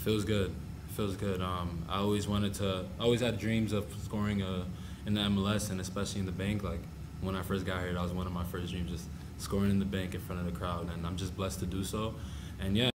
Feels good. Feels good. I always had dreams of scoring in the MLS and especially in the bank. Like when I first got here, that was one of my first dreams, just scoring in the bank in front of the crowd, and I'm just blessed to do so. And yeah.